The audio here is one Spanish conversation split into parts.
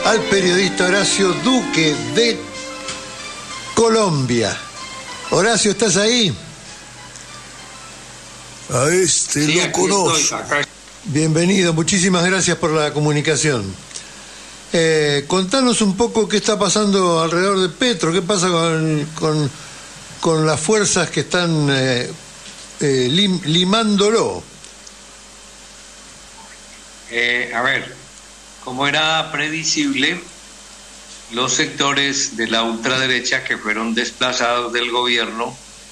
al periodista Horacio Duque de Colombia. Horacio, ¿estás ahí? A este sí, lo conozco. Bienvenido, muchísimas gracias por la comunicación. Contanos un poco qué está pasando alrededor de Petro, qué pasa con las fuerzas que están limándolo. A ver, como era previsible, los sectores de la ultraderecha que fueron desplazados del gobierno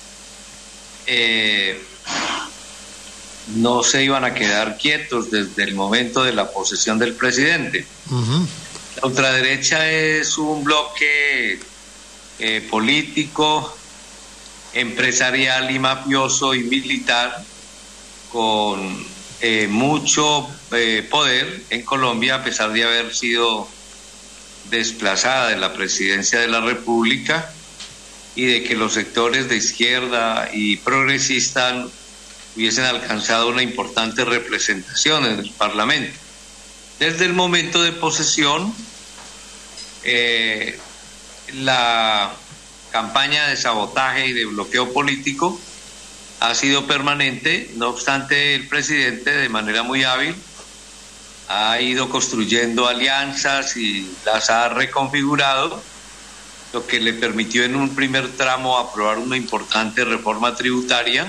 no se iban a quedar quietos desde el momento de la posesión del presidente. Uh-huh. La ultraderecha es un bloque político, empresarial y mafioso y militar con mucho poder en Colombia, a pesar de haber sido desplazada de la presidencia de la República y de que los sectores de izquierda y progresistas hubiesen alcanzado una importante representación en el Parlamento. Desde el momento de posesión, la campaña de sabotaje y de bloqueo político ha sido permanente. No obstante, el presidente, de manera muy hábil, ha ido construyendo alianzas y las ha reconfigurado, lo que le permitió en un primer tramo aprobar una importante reforma tributaria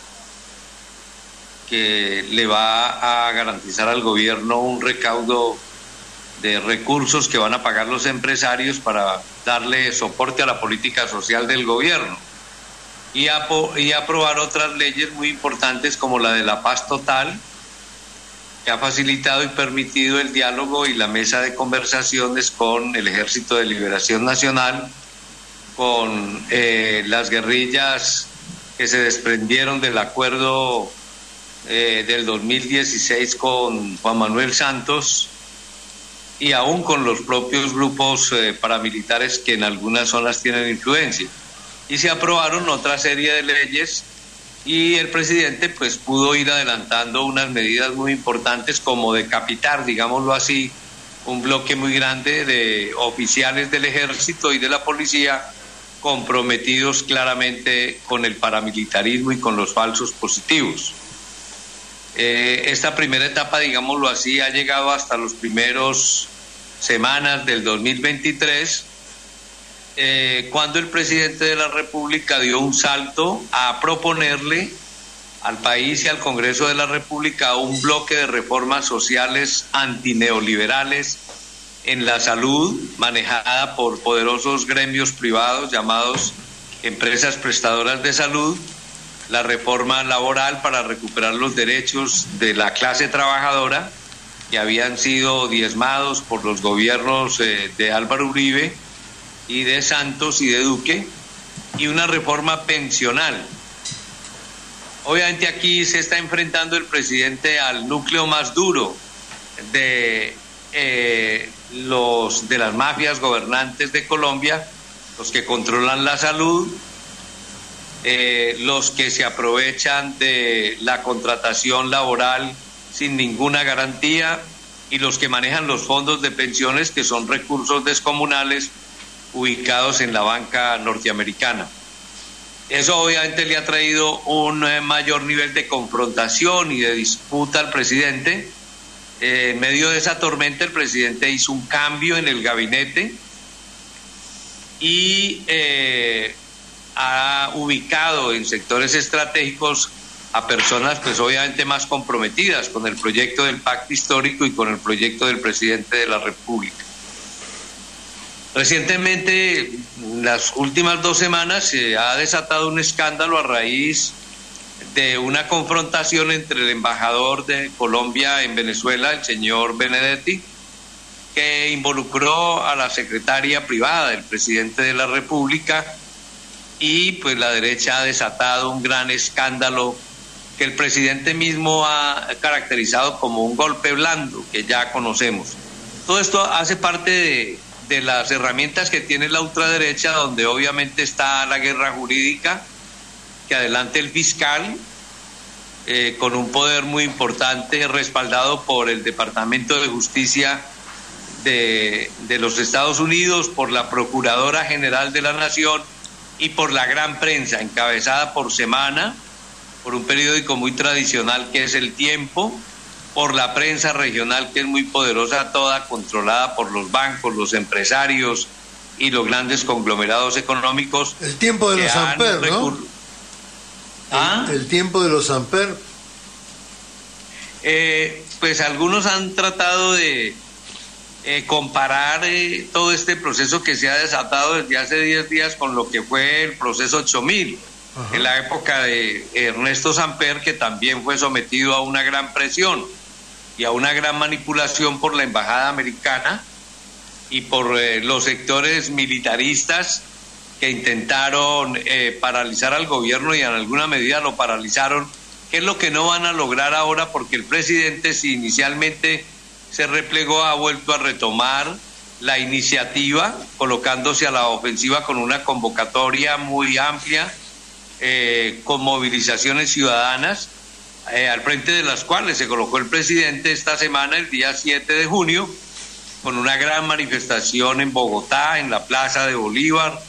que le va a garantizar al gobierno un recaudo de recursos que van a pagar los empresarios para darle soporte a la política social del gobierno, y aprobar otras leyes muy importantes como la de la paz total, que ha facilitado y permitido el diálogo y la mesa de conversaciones con el Ejército de Liberación Nacional, con las guerrillas que se desprendieron del acuerdo del 2016 con Juan Manuel Santos, y aún con los propios grupos paramilitares que en algunas zonas tienen influencia. Y se aprobaron otra serie de leyes, y el presidente pues pudo ir adelantando unas medidas muy importantes, como decapitar, digámoslo así, un bloque muy grande de oficiales del ejército y de la policía comprometidos claramente con el paramilitarismo y con los falsos positivos. Esta primera etapa, digámoslo así, ha llegado hasta los primeros semanas del 2023, cuando el presidente de la República dio un salto a proponerle al país y al Congreso de la República un bloque de reformas sociales antineoliberales en la salud, manejada por poderosos gremios privados llamados empresas prestadoras de salud, la reforma laboral para recuperar los derechos de la clase trabajadora que habían sido diezmados por los gobiernos de Álvaro Uribe y de Santos y de Duque, y una reforma pensional. Obviamente aquí se está enfrentando el presidente al núcleo más duro de las mafias gobernantes de Colombia, los que controlan la salud, los que se aprovechan de la contratación laboral sin ninguna garantía, y los que manejan los fondos de pensiones, que son recursos descomunales ubicados en la banca norteamericana. Eso obviamente le ha traído un mayor nivel de confrontación y de disputa al presidente. En medio de esa tormenta, el presidente hizo un cambio en el gabinete y ha ubicado en sectores estratégicos a personas pues obviamente más comprometidas con el proyecto del pacto histórico y con el proyecto del presidente de la República. Recientemente, en las últimas 2 semanas, se ha desatado un escándalo a raíz de una confrontación entre el embajador de Colombia en Venezuela, el señor Benedetti, que involucró a la secretaria privada del presidente de la República, y pues la derecha ha desatado un gran escándalo que el presidente mismo ha caracterizado como un golpe blando que ya conocemos. Todo esto hace parte de las herramientas que tiene la ultraderecha, donde obviamente está la guerra jurídica que adelante el fiscal, con un poder muy importante respaldado por el Departamento de Justicia de los Estados Unidos, por la Procuradora General de la Nación y por la gran prensa, encabezada por Semana, por un periódico muy tradicional que es El Tiempo, por la prensa regional que es muy poderosa, toda controlada por los bancos, los empresarios y los grandes conglomerados económicos. El Tiempo de los Amper, ¿no? El Tiempo de los Amper. Pues algunos han tratado de comparar todo este proceso que se ha desatado desde hace 10 días con lo que fue el proceso 8000, en la época de Ernesto Samper, que también fue sometido a una gran presión y a una gran manipulación por la embajada americana y por los sectores militaristas que intentaron paralizar al gobierno y en alguna medida lo paralizaron, que es lo que no van a lograr ahora, porque el presidente, si inicialmente se replegó, ha vuelto a retomar la iniciativa, colocándose a la ofensiva con una convocatoria muy amplia, con movilizaciones ciudadanas, al frente de las cuales se colocó el presidente esta semana, el día 7 de junio, con una gran manifestación en Bogotá, en la Plaza de Bolívar,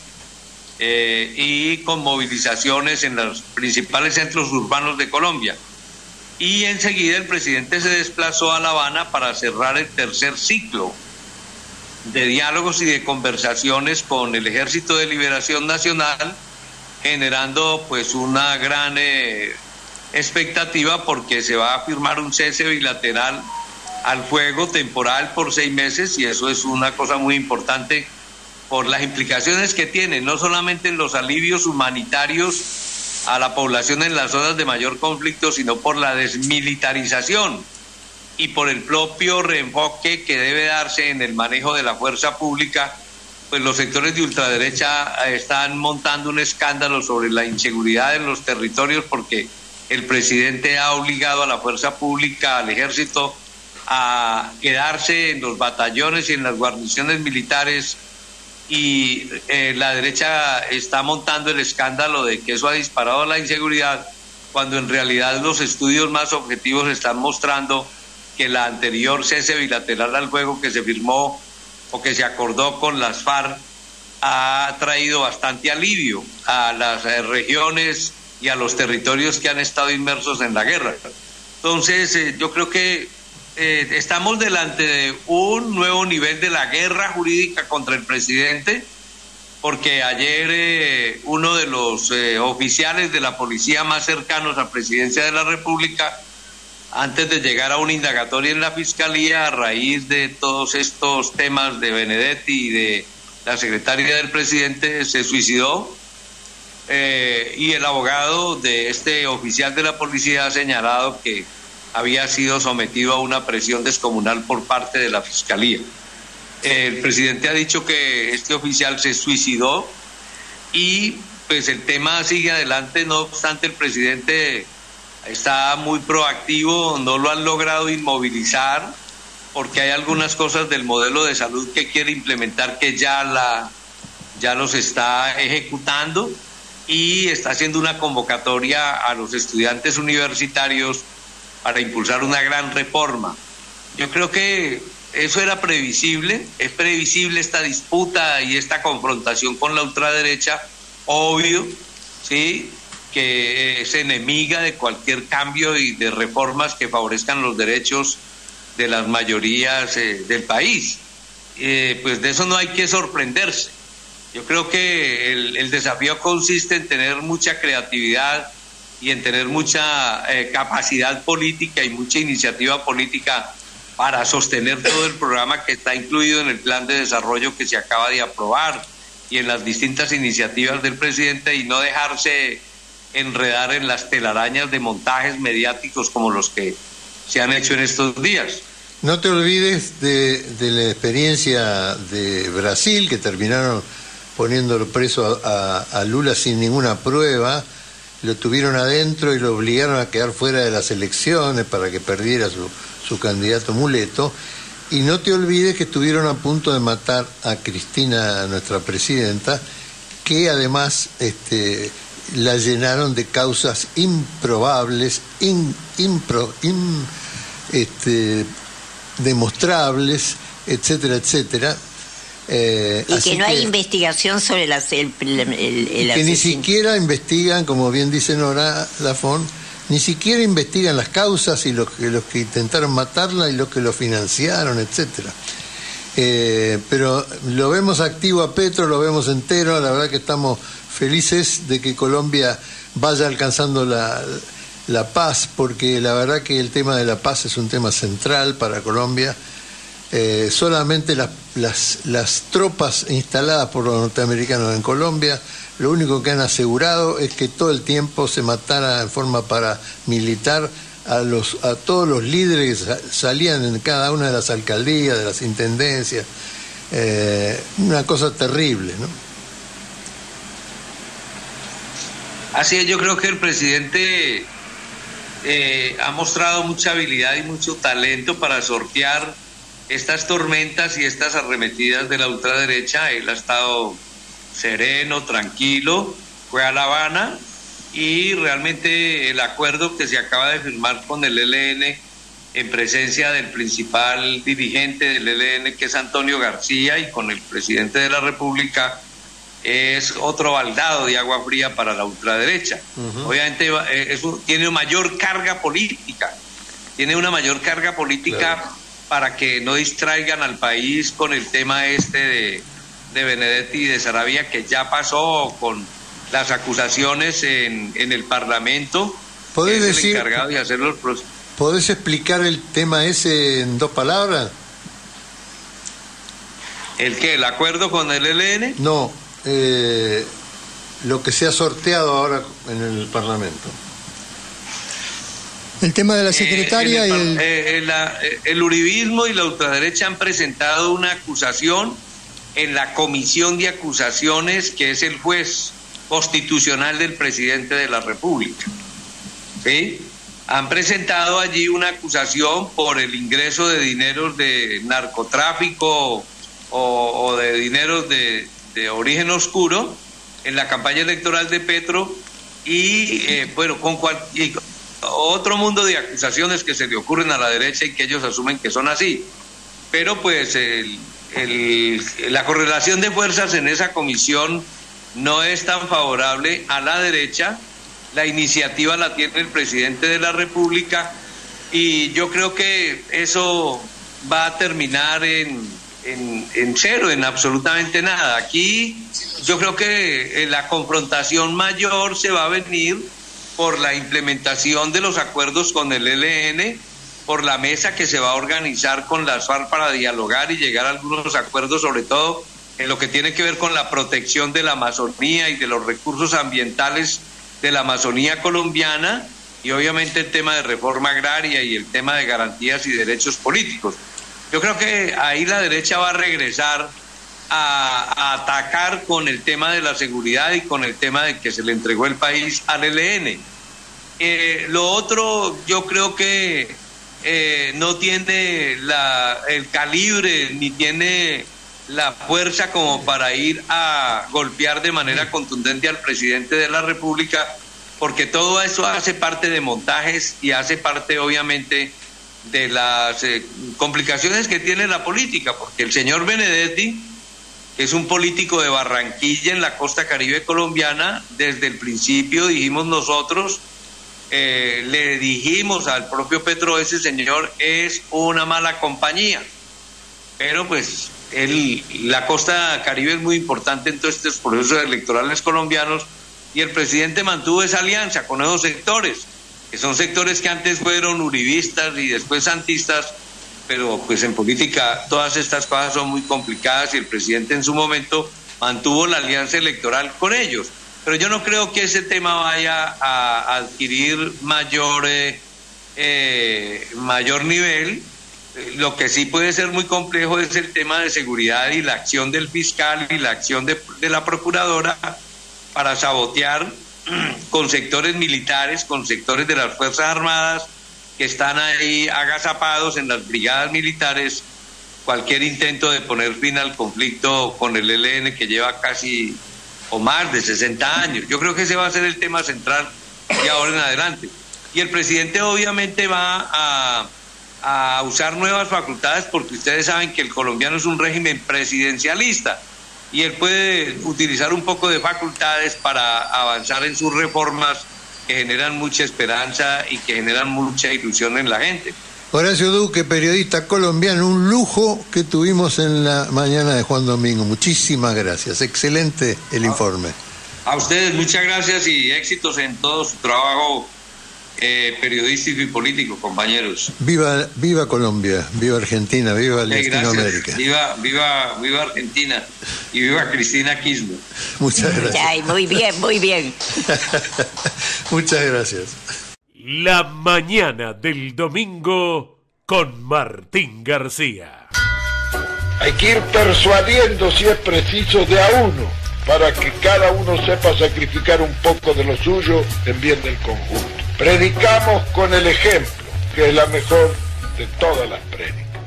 y con movilizaciones en los principales centros urbanos de Colombia. Y enseguida el presidente se desplazó a La Habana para cerrar el tercer ciclo de diálogos y de conversaciones con el Ejército de Liberación Nacional, generando pues una gran expectativa, porque se va a firmar un cese bilateral al fuego temporal por 6 meses, y eso es una cosa muy importante por las implicaciones que tiene, no solamente en los alivios humanitarios a la población en las zonas de mayor conflicto, sino por la desmilitarización y por el propio reenfoque que debe darse en el manejo de la fuerza pública. Pues los sectores de ultraderecha están montando un escándalo sobre la inseguridad en los territorios, porque el presidente ha obligado a la fuerza pública, al ejército, a quedarse en los batallones y en las guarniciones militares, y la derecha está montando el escándalo de que eso ha disparado la inseguridad, cuando en realidad los estudios más objetivos están mostrando que la anterior cese bilateral al fuego que se firmó o que se acordó con las FARC ha traído bastante alivio a las regiones y a los territorios que han estado inmersos en la guerra. Entonces, yo creo que estamos delante de un nuevo nivel de la guerra jurídica contra el presidente, porque ayer uno de los oficiales de la policía más cercanos a Presidencia de la República, antes de llegar a una indagatoria en la Fiscalía, a raíz de todos estos temas de Benedetti y de la secretaria del presidente, se suicidó, y el abogado de este oficial de la policía ha señalado que había sido sometido a una presión descomunal por parte de la Fiscalía. El presidente ha dicho que este oficial se suicidó, y pues el tema sigue adelante. No obstante, el presidente está muy proactivo, no lo han logrado inmovilizar, porque hay algunas cosas del modelo de salud que quiere implementar que ya los está ejecutando, y está haciendo una convocatoria a los estudiantes universitarios para impulsar una gran reforma. Yo creo que eso era previsible, es previsible esta disputa y esta confrontación con la ultraderecha, obvio, ¿sí?, que es enemiga de cualquier cambio y de reformas que favorezcan los derechos de las mayorías del país. Pues de eso no hay que sorprenderse. Yo creo que el desafío consiste en tener mucha creatividad y en tener mucha capacidad política y mucha iniciativa política para sostener todo el programa que está incluido en el plan de desarrollo que se acaba de aprobar y en las distintas iniciativas del presidente, y no dejarse enredar en las telarañas de montajes mediáticos como los que se han hecho en estos días. No te olvides de la experiencia de Brasil, que terminaron poniéndolo preso a Lula sin ninguna prueba. Lo tuvieron adentro y lo obligaron a quedar fuera de las elecciones para que perdiera su candidato muleto. Y no te olvides que estuvieron a punto de matar a Cristina, nuestra presidenta, que además la llenaron de causas improbables, demostrables, etcétera, etcétera. Y que no hay investigación sobre el que ni siquiera investigan, como bien dice Nora Lafont, ni siquiera investigan las causas y los que intentaron matarla y los que lo financiaron, etcétera. Pero lo vemos activo a Petro, lo vemos entero. La verdad que estamos felices de que Colombia vaya alcanzando la paz, porque la verdad que el tema de la paz es un tema central para Colombia. Solamente las tropas instaladas por los norteamericanos en Colombia, lo único que han asegurado es que todo el tiempo se matara en forma paramilitar a todos los líderes que salían en cada una de las alcaldías, de las intendencias. Una cosa terrible, ¿no? Así es, yo creo que el presidente ha mostrado mucha habilidad y mucho talento para sortear estas tormentas y estas arremetidas de la ultraderecha. Él ha estado sereno, tranquilo, fue a La Habana, y realmente el acuerdo que se acaba de firmar con el ELN en presencia del principal dirigente del ELN, que es Antonio García, y con el presidente de la República, es otro baldado de agua fría para la ultraderecha. Obviamente eso tiene mayor carga política, claro, para que no distraigan al país con el tema de Benedetti y de Saravia, que ya pasó con las acusaciones en el Parlamento. ¿Podés decir, el encargado de hacer los ¿podés explicar el tema ese en 2 palabras? ¿El qué? ¿El acuerdo con el ELN? No, lo que se ha sorteado ahora en el Parlamento. El tema de la secretaria el uribismo y la ultraderecha han presentado una acusación en la comisión de acusaciones, que es el juez constitucional del presidente de la República. ¿Sí? Han presentado allí una acusación por el ingreso de dineros de narcotráfico o de dineros de origen oscuro en la campaña electoral de Petro, y bueno, y otro mundo de acusaciones que se le ocurren a la derecha y que ellos asumen que son así. Pero pues la correlación de fuerzas en esa comisión no es tan favorable a la derecha. La iniciativa la tiene el presidente de la República, y yo creo que eso va a terminar en cero, en absolutamente nada. Aquí yo creo que la confrontación mayor se va a venir por la implementación de los acuerdos con el ELN, por la mesa que se va a organizar con las FARC para dialogar y llegar a algunos acuerdos, sobre todo en lo que tiene que ver con la protección de la Amazonía y de los recursos ambientales de la Amazonía colombiana, y obviamente el tema de reforma agraria y el tema de garantías y derechos políticos. Yo creo que ahí la derecha va a regresar a atacar con el tema de la seguridad y con el tema de que se le entregó el país al ELN. Lo otro, yo creo que no tiene el calibre ni tiene la fuerza como para ir a golpear de manera contundente al presidente de la República, porque todo eso hace parte de montajes y hace parte obviamente de las complicaciones que tiene la política, porque el señor Benedetti, que es un político de Barranquilla en la costa caribe colombiana, desde el principio dijimos nosotros, le dijimos al propio Petro, ese señor es una mala compañía, pero pues la costa caribe es muy importante en todos estos procesos electorales colombianos, y el presidente mantuvo esa alianza con esos sectores, que son sectores que antes fueron uribistas y después santistas, pero pues en política todas estas cosas son muy complicadas, y el presidente en su momento mantuvo la alianza electoral con ellos. Pero yo no creo que ese tema vaya a adquirir mayor nivel. Lo que sí puede ser muy complejo es el tema de seguridad y la acción del fiscal y la acción de la procuradora para sabotear con sectores militares, con sectores de las Fuerzas Armadas que están ahí agazapados en las brigadas militares, cualquier intento de poner fin al conflicto con el ELN, que lleva casi o más de 60 años. Yo creo que ese va a ser el tema central de ahora en adelante. Y el presidente obviamente va a usar nuevas facultades, porque ustedes saben que el colombiano es un régimen presidencialista y él puede utilizar un poco de facultades para avanzar en sus reformas que generan mucha esperanza y que generan mucha ilusión en la gente. Horacio Duque, periodista colombiano, un lujo que tuvimos en la mañana de Juan Domingo. Muchísimas gracias, excelente el informe. A ustedes muchas gracias y éxitos en todo su trabajo periodístico y político, compañeros. Viva Colombia, viva Argentina, viva Latinoamérica. Viva Argentina y viva Cristina Kirchner. Muchas gracias. Ay, muy bien, muy bien. Muchas gracias. La mañana del domingo con Martín García. Hay que ir persuadiendo, si es preciso, de a uno, para que cada uno sepa sacrificar un poco de lo suyo en bien del conjunto. Predicamos con el ejemplo, que es la mejor de todas las prédicas.